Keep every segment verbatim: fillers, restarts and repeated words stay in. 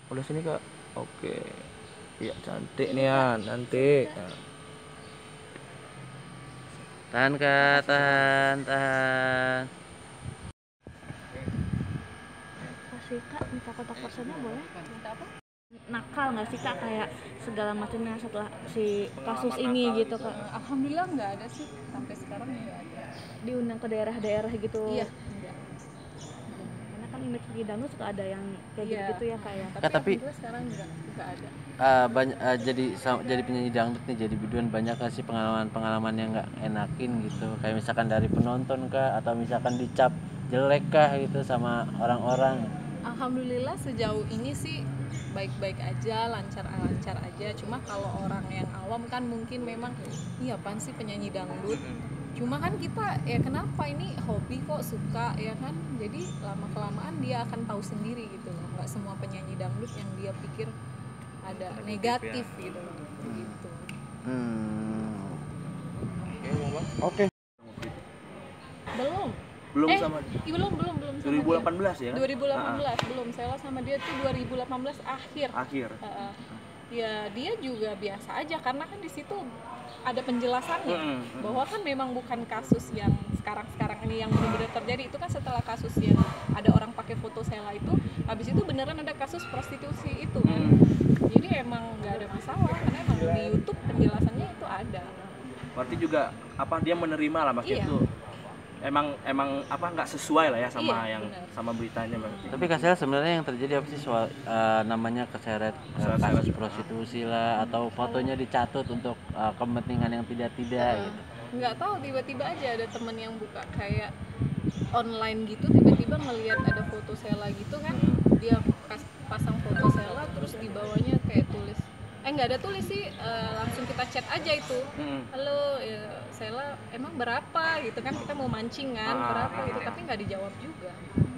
Udah sini kak. Oke. Iya cantik nih ya, nanti. Nah. Tahan kak, tahan, tahan. Kasih kak minta kontak personnya boleh? Minta apa? Nakal nggak sih kak kayak segala macamnya setelah si kasus ini gitu kak? Alhamdulillah nggak ada sih sampai sekarang nggak ada. Diundang ke daerah-daerah gitu? Iya. Enggak. Karena kan image di dangdut suka ada yang kayak Iya. gitu ya kayak. Tapi, Kak, tapi alhamdulillah sekarang nggak nggak ada. Uh, banyak uh, jadi jadi penyanyi dangdut nih, jadi biduan, banyak gak sih pengalaman-pengalaman yang nggak enakin gitu, kayak misalkan dari penonton kah, atau misalkan dicap jelek kah gitu sama orang-orang? Alhamdulillah sejauh ini sih baik-baik aja, lancar-lancar aja. Cuma kalau orang yang awam kan mungkin memang iya apaan sih penyanyi dangdut. Cuma kan kita ya kenapa ini hobi kok suka ya kan. Jadi lama-kelamaan dia akan tahu sendiri gitu loh. Nggak semua penyanyi dangdut yang dia pikir ada negatif ya. Gitu loh. Gitu. Hmm. Oke. Okay. Belum. Belum eh, sama. Belum belum belum sama dua ribu delapan belas dia. ya kan? dua ribu delapan belas uh-huh. Belum. Saya sama dia tuh dua ribu delapan belas akhir. Akhir. Uh-uh. Ya dia juga biasa aja karena kan di situ ada penjelasannya hmm, hmm. bahwa kan memang bukan kasus yang sekarang-sekarang ini yang benar-benar terjadi. Itu kan setelah kasus yang ada orang pakai foto Sheila itu, habis itu beneran ada kasus prostitusi itu kan. Hmm. Jadi emang nggak ada masalah karena emang di YouTube penjelasannya itu ada. Berarti juga apa dia menerima lah maksudnya iya. itu emang emang apa nggak sesuai lah ya sama iya, yang bener. sama beritanya berarti. Tapi Kak Sheila sebenarnya yang terjadi apa sih soal uh, namanya keseret uh, kasus prostitusi lah, atau fotonya dicatut untuk uh, kepentingan yang tidak-tidak uh, gitu? Nggak tahu, tiba-tiba aja ada temen yang buka kayak online gitu, tiba-tiba ngelihat ada foto Sheila gitu kan, dia pas, pasang foto Sheila terus di bawahnya kayak tulis eh nggak ada tulis sih, uh, langsung kita chat aja itu, halo ya, Sheila emang berapa gitu kan, kita mau mancing kan, ah, berapa gitu, tapi nggak dijawab juga.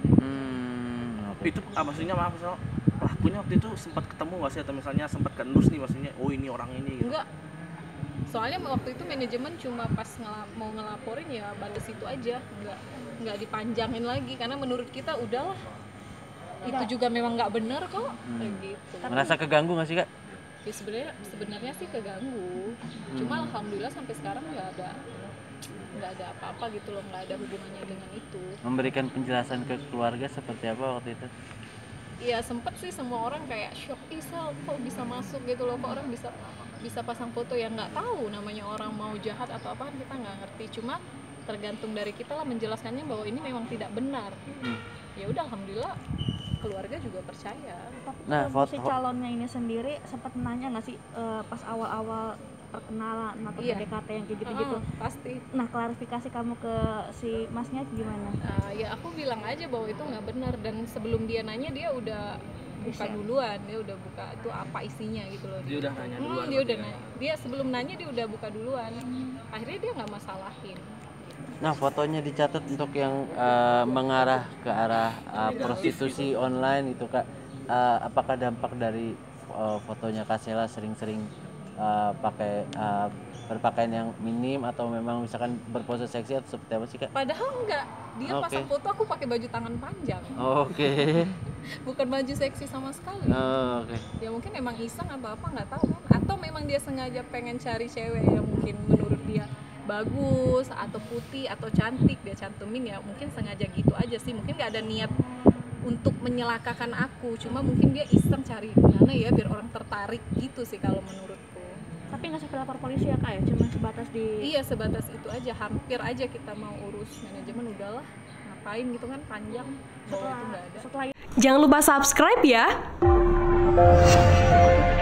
Hmm, okay. Itu ah, maksudnya maaf misalnya pelakunya waktu itu sempat ketemu nggak sih, atau misalnya sempat ke endus nih maksudnya, oh ini orang ini gitu? Enggak, soalnya waktu itu manajemen cuma pas ngelap, mau ngelaporin ya batas itu aja, nggak nggak dipanjangin lagi karena menurut kita udahlah itu juga memang nggak benar kok. Hmm. Kayak gitu. Merasa keganggu nggak sih Kak? Ya sebenarnya sebenarnya sih keganggu, hmm. cuma alhamdulillah sampai sekarang nggak ada nggak ada apa-apa gitu loh, nggak ada hubungannya dengan itu. Memberikan penjelasan ke keluarga seperti apa waktu itu? Iya sempet sih, semua orang kayak shock, Isal kok bisa masuk gitu loh, kok orang bisa bisa pasang foto yang nggak tahu namanya orang mau jahat atau apa, kita nggak ngerti. Cuma tergantung dari kita lah menjelaskannya bahwa ini memang tidak benar. Hmm. Ya udah alhamdulillah keluarga juga percaya. Tapi nah, foto si calonnya ini sendiri sempat nanya nggak sih uh, pas awal-awal perkenalan atau iya. P D K T yang kayak gitu-gitu? Uh, pasti. Nah klarifikasi kamu ke si masnya gimana? Uh, ya aku bilang aja bahwa itu nggak benar, dan sebelum dia nanya dia udah buka duluan, dia udah buka itu apa isinya gitu loh. Dia udah nanya duluan. Hmm, dia udah nanya. Dia sebelum nanya dia udah buka duluan. Akhirnya dia nggak masalahin. Nah fotonya dicatat untuk yang uh, mengarah ke arah uh, prostitusi online itu Kak, uh, apakah dampak dari uh, fotonya Kak Sheila sering-sering uh, pakai uh, berpakaian yang minim, atau memang misalkan berpose seksi atau seperti apa sih Kak? Padahal enggak, dia okay. pasang foto aku pakai baju tangan panjang. Oke. Okay. Bukan baju seksi sama sekali. Oh, Oke. Okay. Ya mungkin emang iseng atau apa nggak tahu kan? Atau memang dia sengaja pengen cari cewek yang mungkin menurut dia bagus atau putih atau cantik, dia cantumin, ya mungkin sengaja gitu aja sih. Mungkin nggak ada niat untuk menyelakakan aku, cuma mungkin dia iseng cari mana ya biar orang tertarik gitu sih kalau menurutku. Tapi nggak sampai lapor polisi ya Kak ya, cuma sebatas di... Iya sebatas itu aja, hampir aja kita mau urus manajemen, udahlah ngapain gitu kan, panjang bahwa itu nggak ada. Setelah... Jangan lupa subscribe ya.